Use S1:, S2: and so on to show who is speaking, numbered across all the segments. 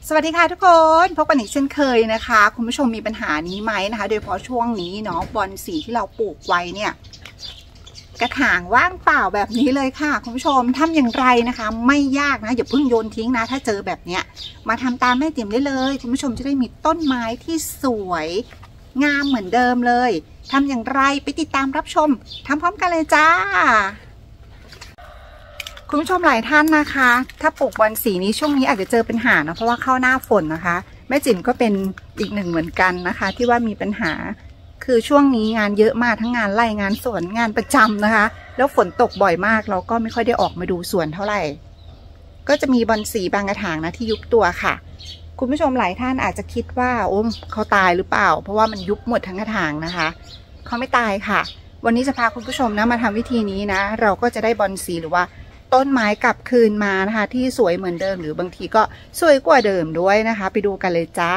S1: สวัสดีค่ะทุกคนพบกันอีกเช่นเคยนะคะคุณผู้ชมมีปัญหานี้ไหมนะคะโดยเฉพาะช่วงนี้เนาะบอนสีที่เราปลูกไว้เนี่ยกระถางว่างเปล่าแบบนี้เลยค่ะคุณผู้ชมทำอย่างไรนะคะไม่ยากนะอย่าเพิ่งโยนทิ้งนะถ้าเจอแบบเนี้ยมาทำตามแม่ติ๋มได้เลยคุณผู้ชมจะได้มีต้นไม้ที่สวยงามเหมือนเดิมเลยทำอย่างไรไปติดตามรับชมทำพร้อมกันเลยจ้าคุณผู้ชมหลายท่านนะคะถ้าปลูกบอนสีนี้ช่วงนี้อาจจะเจอปัญหานะเพราะว่าเข้าหน้าฝนนะคะแม่จิ๋มก็เป็นอีกหนึ่งเหมือนกันนะคะที่ว่ามีปัญหาคือช่วงนี้งานเยอะมากทั้งงานไร่งานสวนงานประจำนะคะแล้วฝนตกบ่อยมากเราก็ไม่ค่อยได้ออกมาดูสวนเท่าไหร่ก็จะมีบอนสีบางกระถางนะที่ยุบตัวค่ะคุณผู้ชมหลายท่านอาจจะคิดว่าโอ้เขาตายหรือเปล่าเพราะว่ามันยุบหมดทั้งกระถางนะคะเขาไม่ตายค่ะวันนี้จะพาคุณผู้ชมนะมาทำวิธีนี้นะเราก็จะได้บอนสีหรือว่าต้นไม้กลับคืนมานะคะที่สวยเหมือนเดิมหรือบางทีก็สวยกว่าเดิมด้วยนะคะไปดูกันเลยจ้า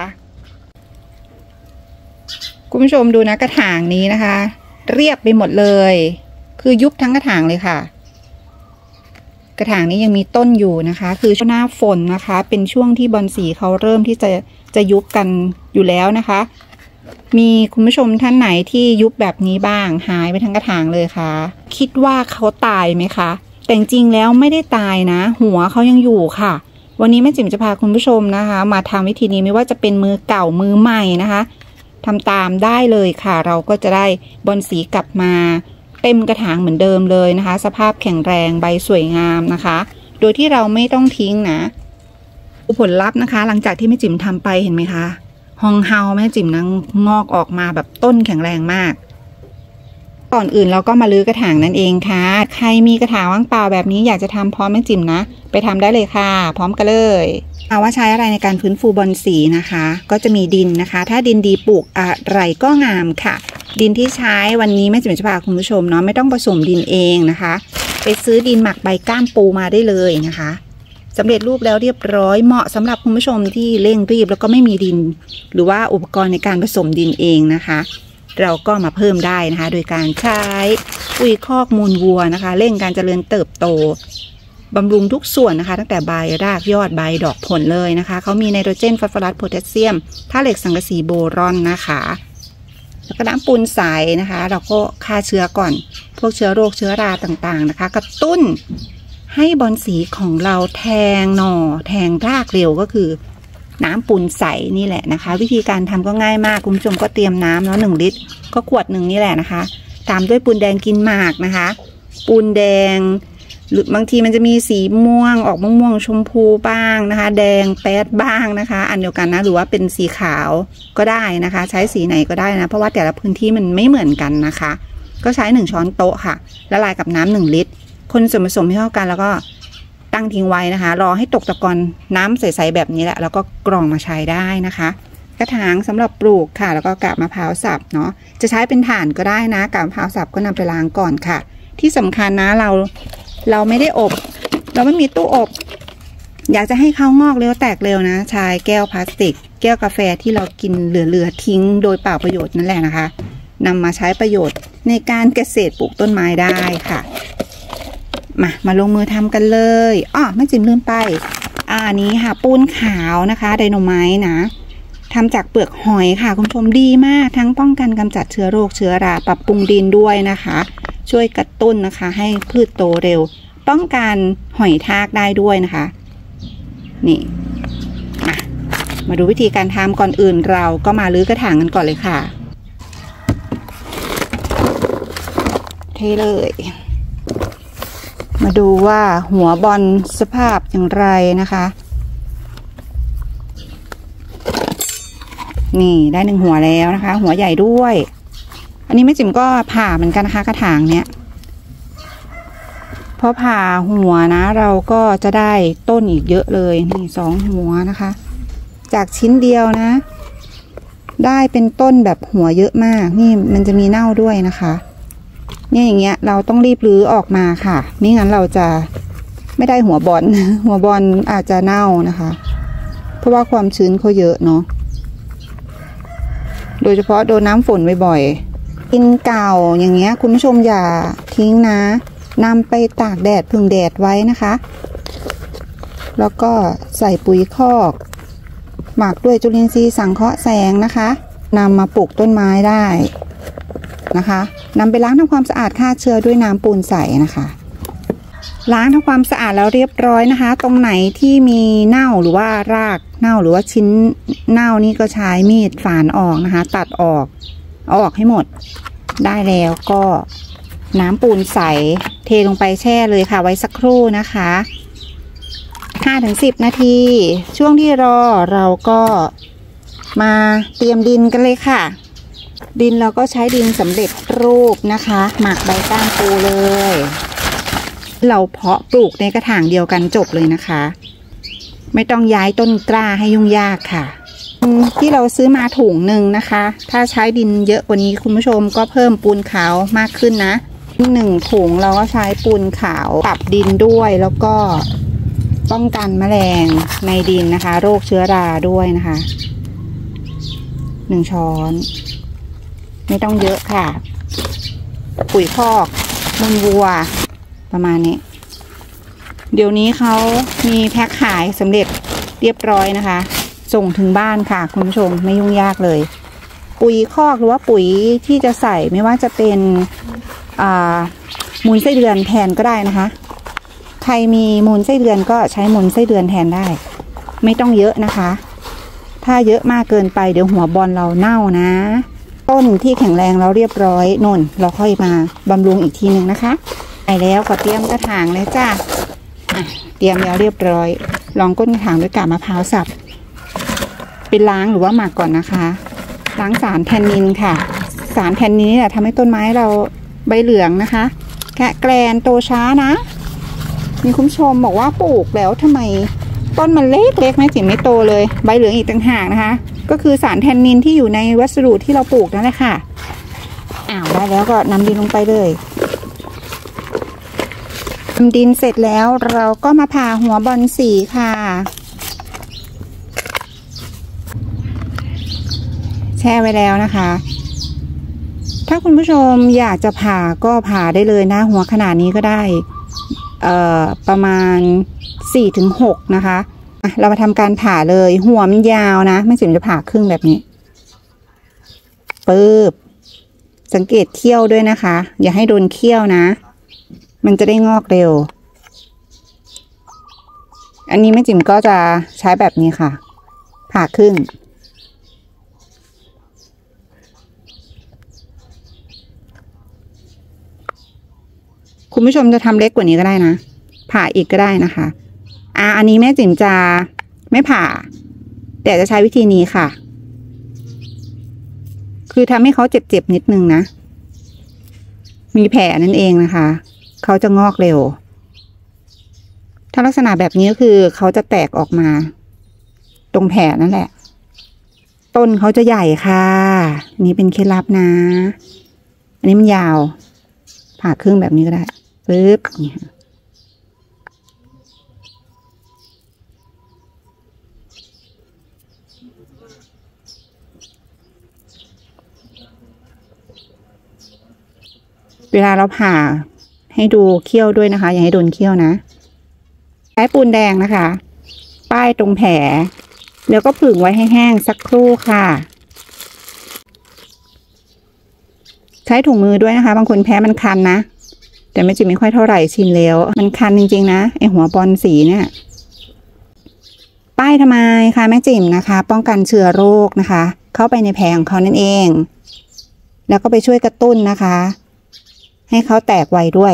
S1: คุณผู้ชมดูนะกระถางนี้นะคะเรียบไปหมดเลยคือยุบทั้งกระถางเลยค่ะกระถางนี้ยังมีต้นอยู่นะคะคือช่วงหน้าฝนนะคะเป็นช่วงที่บอนสีเขาเริ่มที่จะยุบกันอยู่แล้วนะคะมีคุณผู้ชมท่านไหนที่ยุบแบบนี้บ้างหายไปทั้งกระถางเลยค่ะคิดว่าเขาตายไหมคะแต่จริงแล้วไม่ได้ตายนะหัวเขายังอยู่ค่ะวันนี้แม่จิ๋มจะพาคุณผู้ชมนะคะมาทำวิธีนี้ไม่ว่าจะเป็นมือเก่ามือใหม่นะคะทำตามได้เลยค่ะเราก็จะได้บอนสีกลับมาเต็มกระถางเหมือนเดิมเลยนะคะสภาพแข็งแรงใบสวยงามนะคะโดยที่เราไม่ต้องทิ้งนะผลลัพธ์นะคะหลังจากที่แม่จิ๋มทำไปเห็นไหมคะฮองเฮาแม่จิ๋มนะงอกออกมาแบบต้นแข็งแรงมากก่อนอื่นเราก็มาลื้อกระถางนั่นเองค่ะใครมีกระถางว่างเปล่าแบบนี้อยากจะทำพร้อมแม่จิ๋มนะไปทำได้เลยค่ะพร้อมกันเลยเอาว่าใช้อะไรในการฟื้นฟูบอนสีนะคะก็จะมีดินนะคะถ้าดินดีปลูกอะไรก็งามค่ะดินที่ใช้วันนี้แม่จิ๋มจะพาคุณผู้ชมเนาะไม่ต้องผสมดินเองนะคะไปซื้อดินหมักใบก้ามปูมาได้เลยนะคะสำเร็จรูปแล้วเรียบร้อยเหมาะสำหรับคุณผู้ชมที่เร่งรีบแล้วก็ไม่มีดินหรือว่าอุปกรณ์ในการผสมดินเองนะคะเราก็มาเพิ่มได้นะคะโดยการใช้ปุ๋ยคอกมูลวัวนะคะเร่งการเจริญเติบโตบำรุงทุกส่วนนะคะตั้งแต่ใบรากยอดใบดอกผลเลยนะคะเขามีไนโตรเจนฟอสฟอรัสโพแทสเซียมธาตุเหล็กสังกะสีโบรอนนะคะแล้วก็น้ำปูนใสนะคะเราก็ฆ่าเชื้อก่อนพวกเชื้อโรคเชื้อราต่างๆนะคะกระตุ้นให้บอนสีของเราแทงหน่อแทงรากเร็วก็คือน้ำปูนใสนี่แหละนะคะวิธีการทำก็ง่ายมากคุณผู้ชมก็เตรียมน้ำเนาะ1 ลิตรก็ขวดหนึ่งนี่แหละนะคะตามด้วยปูนแดงกินหมากนะคะปูนแดงหรือบางทีมันจะมีสีม่วงออกม่วงชมพูบ้างนะคะแดงแป๊ดบ้างนะคะอันเดียวกันนะหรือว่าเป็นสีขาวก็ได้นะคะใช้สีไหนก็ได้นะเพราะว่าแต่ละพื้นที่มันไม่เหมือนกันนะคะก็ใช้1 ช้อนโต๊ะค่ะละลายกับน้ำ1 ลิตรคนส่วนผสมให้เข้ากันแล้วก็ตั้งทิ้งไว้นะคะรอให้ตกตะกอนน้ำใสๆแบบนี้แหละแล้วก็กรองมาใช้ได้นะคะกระถางสำหรับปลูกค่ะแล้วก็กาบมะพร้าวสับเนาะจะใช้เป็นถ่านก็ได้นะกาบมะพร้าวสับก็นำไปล้างก่อนค่ะที่สำคัญนะเราไม่ได้อบเราไม่มีตู้อบอยากจะให้เขางอกเร็วแตกเร็วนะใช้แก้วพลาสติกแก้วกาแฟที่เรากินเหลือทิ้งโดยเปล่าประโยชน์นั่นแหละนะคะนำมาใช้ประโยชน์ในการเกษตรปลูกต้นไม้ได้ค่ะมาลงมือทำกันเลยแม่จิ๋มลืมไปอันนี้ค่ะปูนขาวนะคะไดโนไมต์นะทำจากเปลือกหอยค่ะคุณผู้ชมดีมากทั้งป้องกันกำจัดเชื้อโรคเชื้อราปรับปรุงดินด้วยนะคะช่วยกระตุ้นนะคะให้พืชโตเร็วป้องกันหอยทากได้ด้วยนะคะนี่มาดูวิธีการทำก่อนอื่นเราก็มาลื้อกระถางกันก่อนเลยค่ะเทเลยมาดูว่าหัวบอลสภาพอย่างไรนะคะนี่ได้1 หัวแล้วนะคะหัวใหญ่ด้วยอันนี้แม่จิ๋มก็ผ่าเหมือนกันนะคะกระถางเนี้ยพอผ่าหัวนะเราก็จะได้ต้นอีกเยอะเลยนี่2 หัวนะคะจากชิ้นเดียวนะได้เป็นต้นแบบหัวเยอะมากนี่มันจะมีเน่าด้วยนะคะเนี่ยอย่างเงี้ยเราต้องรีบรื้อออกมาค่ะไม่งั้นเราจะไม่ได้หัวบอลหัวบอลอาจจะเน่านะคะเพราะว่าความชื้นเขาเยอะเนาะโดยเฉพาะโดนน้ำฝนบ่อยๆดินเก่าอย่างเงี้ยคุณผู้ชมอย่าทิ้งนะนำไปตากแดดพึ่งแดดไว้นะคะแล้วก็ใส่ปุ๋ยคอกหมักด้วยจุลินทรีย์สังเคราะห์แสงนะคะนำมาปลูกต้นไม้ได้นะคะนำไปล้างทำความสะอาดฆ่าเชื้อด้วยน้ำปูนใสนะคะล้างทำความสะอาดแล้วเรียบร้อยนะคะตรงไหนที่มีเน่าหรือว่ารากเน่าหรือว่าชิ้นเน่านี่ก็ใช้มีดฝานออกนะคะตัดออกเอาออกให้หมดได้แล้วก็น้ำปูนใสเทลงไปแช่เลยค่ะไว้สักครู่นะคะ 5-10 นาทีช่วงที่รอเราก็มาเตรียมดินกันเลยค่ะดินเราก็ใช้ดินสำเร็จรูปนะคะหมักใบก้านปูเลยเราเพาะปลูกในกระถางเดียวกันจบเลยนะคะไม่ต้องย้ายต้นกล้าให้ยุ่งยากค่ะที่เราซื้อมาถุงหนึ่งนะคะถ้าใช้ดินเยอะกว่านี้คุณผู้ชมก็เพิ่มปูนขาวมากขึ้นนะ1 ถุงเราก็ใช้ปูนขาวปรับดินด้วยแล้วก็ป้องกันแมลงในดินนะคะโรคเชื้อราด้วยนะคะ1 ช้อนไม่ต้องเยอะค่ะปุ๋ยคอกมูลวัวประมาณนี้เดี๋ยวนี้เขามีแพ็คขายสำเร็จเรียบร้อยนะคะส่งถึงบ้านค่ะคุณผู้ชมไม่ยุ่งยากเลยปุ๋ยคอกหรือว่าปุ๋ยที่จะใส่ไม่ว่าจะเป็นมูลไส้เดือนแทนก็ได้นะคะใครมีมูลไส้เดือนก็ใช้มูลไส้เดือนแทนได้ไม่ต้องเยอะนะคะถ้าเยอะมากเกินไปเดี๋ยวหัวบอลเราเน่านะต้นที่แข็งแรงเราเรียบร้อยนนเราค่อยมาบำรุงอีกทีหนึ่งนะคะไปแล้วก็เตรียมกระถางเลยจ้าเตรียมแล้วเรียบร้อยลองก้นกระถางด้วยกาบมะพร้าวสับเป็นล้างหรือว่าหมักก่อนนะคะล้างสารแทนนินค่ะสารแทนนินนี่แหละทำให้ต้นไม้เราใบเหลืองนะคะแกะแกลนโตช้านะมีคุณผู้ชมบอกว่าปลูกแล้วทำไมต้นมันเล็กๆแม่จิ๋มไม่โตเลยใบเหลืองอีกต่างหากนะคะก็คือสารแทนนินที่อยู่ในวัสดุที่เราปลูกนั่นแหละค่ะได้แล้วก็นำดินลงไปเลยทำดินเสร็จแล้วเราก็มาผ่าหัวบอลสีค่ะแช่ไว้แล้วนะคะถ้าคุณผู้ชมอยากจะผ่าก็ผ่าได้เลยนะหัวขนาดนี้ก็ได้ประมาณ 4-6 นะคะเรามาทำการผ่าเลยหัวมันยาวนะไม่สิมจะผ่าครึ่งแบบนี้ปึ๊บสังเกตเขี้ยวด้วยนะคะอย่าให้โดนเขี้ยวนะมันจะได้งอกเร็วอันนี้แม่จิ๋มก็จะใช้แบบนี้ค่ะผ่าครึ่งคุณผู้ชมจะทำเล็กกว่านี้ก็ได้นะผ่าอีกก็ได้นะคะอันนี้แม่จิ๋มจะไม่ผ่าแต่จะใช้วิธีนี้ค่ะคือทำให้เขาเจ็บๆนิดนึงนะมีแผลนั่นเองนะคะเขาจะงอกเร็วถ้าลักษณะแบบนี้ก็คือเขาจะแตกออกมาตรงแผลนั่นแหละต้นเขาจะใหญ่ค่ะนี่เป็นเคล็ดลับนะอันนี้มันยาวผ่าครึ่งแบบนี้ก็ได้ปึ๊บนี่เวลาเราผ่าให้ดูเขี้ยวด้วยนะคะอย่าให้โดนเขี้ยวนะใช้ปูนแดงนะคะป้ายตรงแผลแล้วก็ผึ่งไว้ให้แห้งสักครู่ค่ะใช้ถุงมือด้วยนะคะบางคนแพ้มันคันนะแต่แม่จิ๋มไม่ค่อยเท่าไหร่ชินแล้วมันคันจริงๆนะไอหัวบอลสีเนี่ยป้ายทำไมคะแม่จิ๋มนะคะป้องกันเชื้อโรคนะคะเข้าไปในแผลของเขานั่นเองแล้วก็ไปช่วยกระตุ้นนะคะให้เขาแตกไวด้วย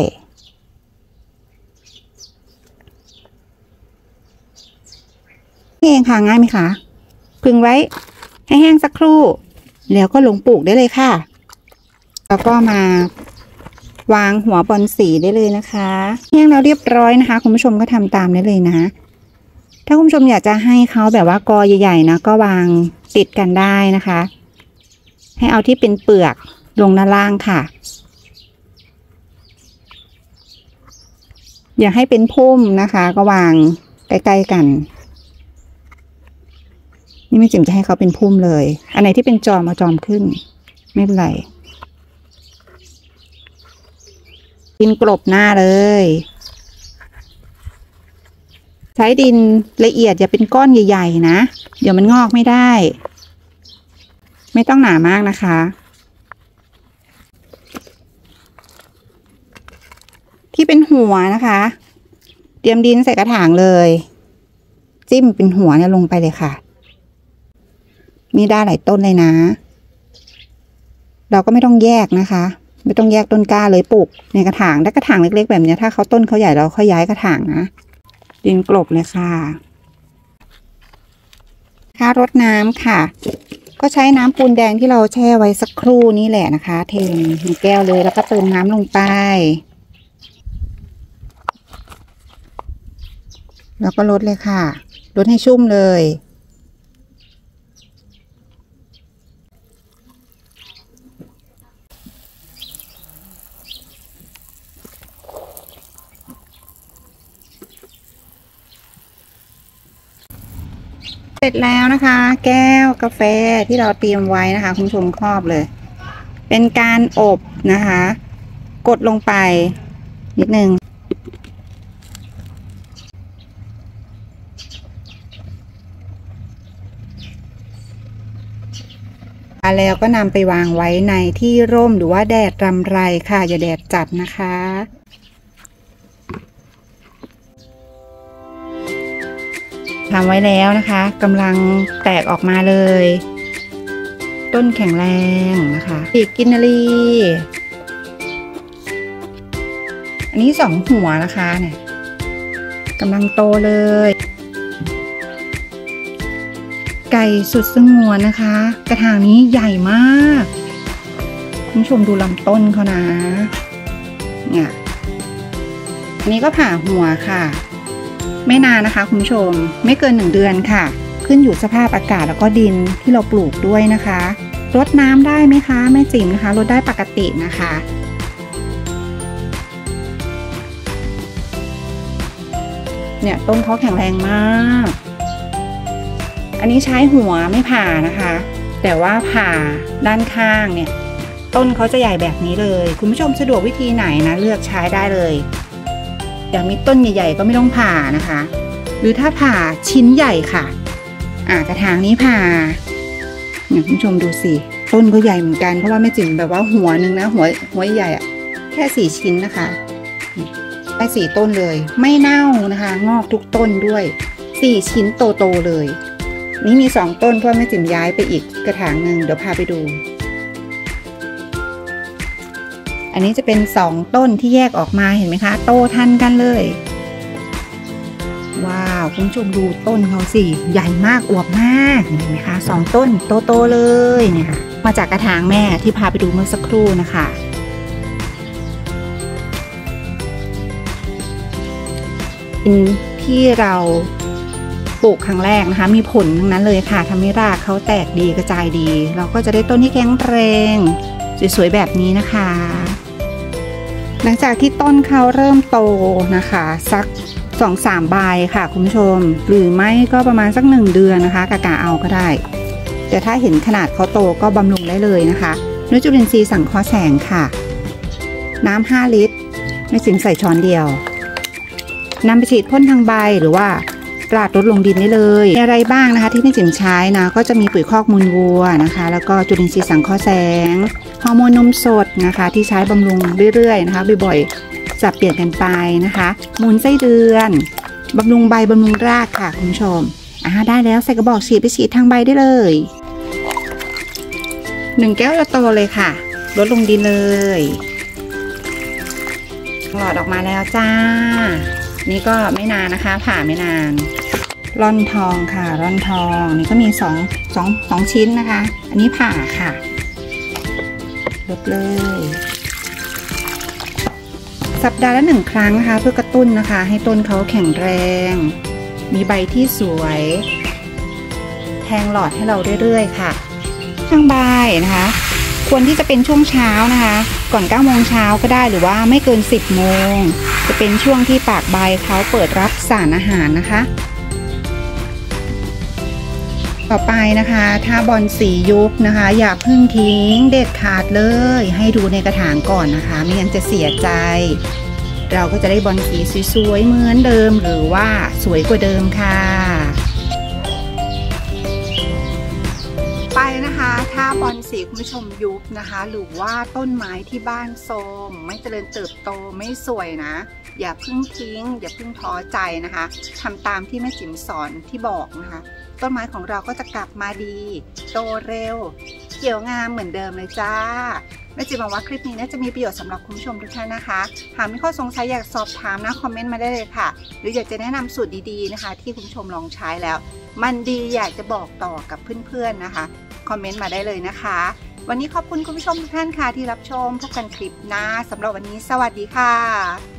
S1: เองค่ะง่ายไหมคะพึงไว้ให้แห้งสักครู่แล้วก็ลงปลูกได้เลยค่ะแล้วก็มาวางหัวบอลสีได้เลยนะคะแห้งแล้วเรียบร้อยนะคะคุณผู้ชมก็ทำตามได้เลยนะถ้าคุณผู้ชมอยากจะให้เขาแบบว่ากอใหญ่ๆนะก็วางติดกันได้นะคะให้เอาที่เป็นเปลือกลงด้านล่างค่ะอยากให้เป็นพุ่มนะคะก็วางใกล้ๆกันนี่แม่จิ๋มจะให้เขาเป็นพุ่มเลยอันไหนที่เป็นจอมเอาจอมขึ้นไม่เป็นไรกินกลบหน้าเลยใช้ดินละเอียดอย่าเป็นก้อนใหญ่ๆนะเดี๋ยวมันงอกไม่ได้ไม่ต้องหนามากนะคะที่เป็นหัวนะคะเตรียมดินใส่กระถางเลยจิ้มเป็นหัวเนี่ยลงไปเลยค่ะมีได้หลายต้นเลยนะเราก็ไม่ต้องแยกนะคะไม่ต้องแยกต้นกล้าเลยปลูกในกระถางถ้ากระถางเล็กๆแบบนี้ถ้าเขาต้นเขาใหญ่เราค่อยย้ายกระถางนะดินกลบเลยค่ะค่ารดน้ำค่ะก็ใช้น้ำปูนแดงที่เราแช่ไว้สักครู่นี่แหละนะคะเทลงในแก้วเลยแล้วก็เติมน้ำลงไปแล้วก็ลดเลยค่ะลดให้ชุ่มเลยเสร็จแล้วนะคะแก้วกาแฟที่เราเตรียมไว้นะคะคุณผู้ชมครอบเลยเป็นการอบนะคะกดลงไปนิดนึงแล้วก็นำไปวางไว้ในที่ร่มหรือว่าแดดรำไรค่ะอย่าแดดจัดนะคะทำไว้แล้วนะคะกำลังแตกออกมาเลยต้นแข็งแรงนะคะปีกกินนารีอันนี้2 หัวนะคะเนี่ยกำลังโตเลยไก่สุดสงวนนะคะกระถางนี้ใหญ่มากคุณผู้ชมดูลำต้นเขานะเนี่ยอันนี้ก็ผ่าหัวค่ะไม่นานนะคะคุณผู้ชมไม่เกิน1 เดือนค่ะขึ้นอยู่สภาพอากาศแล้วก็ดินที่เราปลูกด้วยนะคะรดน้ำได้ไหมคะแม่จิ๋มนะคะรดได้ปกตินะคะเนี่ยต้นเขาแข็งแรงมากอันนี้ใช้หัวไม่ผ่านะคะแต่ว่าผ่าด้านข้างเนี่ยต้นเขาจะใหญ่แบบนี้เลยคุณผู้ชมสะดวกวิธีไหนนะเลือกใช้ได้เลยอย่างมีต้นใหญ่ๆก็ไม่ต้องผ่านะคะหรือถ้าผ่าชิ้นใหญ่ค่ะกระถางนี้ผ่าเนี่ยคุณผู้ชมดูสิต้นก็ใหญ่เหมือนกันเพราะว่าแม่จิ๋มแบบว่าหัวนึงนะหัวใหญ่แค่4 ชิ้นนะคะได้4 ต้นเลยไม่เน่านะคะงอกทุกต้นด้วย4 ชิ้นโตๆเลยนี่มี2 ต้นเพราะแม่จิ๋มย้ายไปอีกกระถางหนึ่งเดี๋ยวพาไปดูอันนี้จะเป็น2 ต้นที่แยกออกมาเห็นไหมคะโตทันกันเลยว้าวคุณผู้ชมดูต้นเขาสิใหญ่มากอวบมากเห็นไหมคะ2 ต้นโตๆเลยเนี่ยค่ะมาจากกระถางแม่ที่พาไปดูเมื่อสักครู่นะคะที่เราปลูกครั้งแรกนะคะมีผลทั้งนั้นเลยค่ะทำให้รากเขาแตกดีกระจายดีเราก็จะได้ต้นที่แข็งแรงสวยๆแบบนี้นะคะหลังจากที่ต้นเขาเริ่มโตนะคะสัก2-3 ใบค่ะคุณผู้ชมหรือไม่ก็ประมาณสัก1 เดือนนะคะกะเอาก็ได้แต่ถ้าเห็นขนาดเขาโตก็บำรุงได้เลยนะคะด้วยจุลินทรีย์สังเคราะห์แสงค่ะน้ำ5 ลิตรแม่จิ๋มใส่ช้อนเดียวนำไปฉีดพ่นทางใบหรือว่าปราดลดลงดินได้เลยมีอะไรบ้างนะคะที่แม่จิ๋มใช้นะก็จะมีปุ๋ยคอกมูลวัวนะคะแล้วก็จุลินทรีย์สังเคราะห์แสงฮอร์โมนนมสดนะคะที่ใช้บำรุงเรื่อยๆนะคะบ่อยๆสับเปลี่ยนกันไปนะคะมูลไส้เดือนบำรุงใบบำรุงรากค่ะคุณผู้ชมได้แล้วใส่กระบอกฉีดไปฉีดทางใบได้เลย1 แก้วโตเลยค่ะลดลงดินเลยหลอดออกมาแล้วจ้านี่ก็ไม่นานนะคะผ่าไม่นานร่อนทองค่ะร่อนทองนี่ก็มี2 ชิ้นนะคะอันนี้ผ่าค่ะลดเลยสัปดาห์ละ1 ครั้งนะคะเพื่อกระตุ้นนะคะให้ต้นเขาแข็งแรงมีใบที่สวยแทงหลอดให้เราเรื่อยๆค่ะทางใบนะคะควรที่จะเป็นช่วงเช้านะคะก่อน9 โมงเช้าก็ได้หรือว่าไม่เกิน10 โมงจะเป็นช่วงที่ปากใบเขาเปิดรับสารอาหารนะคะต่อไปนะคะถ้าบอลสียุบนะคะอย่าเพิ่งทิ้งเด็ดขาดเลยให้ดูในกระถางก่อนนะคะไม่งั้นจะเสียใจเราก็จะได้บอลสีสวยๆเหมือนเดิมหรือว่าสวยกว่าเดิมค่ะไปนะคะถ้าบอลสีคุณผู้ชมยุบนะคะหรือว่าต้นไม้ที่บ้านโทรมไม่เจริญเติบโตไม่สวยนะอย่าเพิ่งทิ้งอย่าเพิ่งท้อใจนะคะทำตามที่แม่จิ๋มสอนที่บอกนะคะต้นไม้ของเราก็จะกลับมาดีโตเร็วเขียวงามเหมือนเดิมเลยจ้าแม่จิ๋มบอกว่าคลิปนี้น่าจะมีประโยชน์สำหรับคุณผู้ชมทุกท่านนะคะหากมีข้อสงสัยอยากสอบถามนะคอมเมนต์มาได้เลยค่ะหรืออยากจะแนะนำสูตรดีๆนะคะที่คุณผู้ชมลองใช้แล้วมันดีอยากจะบอกต่อกับเพื่อนๆนะคะคอมเมนต์มาได้เลยนะคะวันนี้ขอบคุณคุณผู้ชมทุกท่านค่ะที่รับชมพบกันคลิปหน้าสำหรับวันนี้สวัสดีค่ะ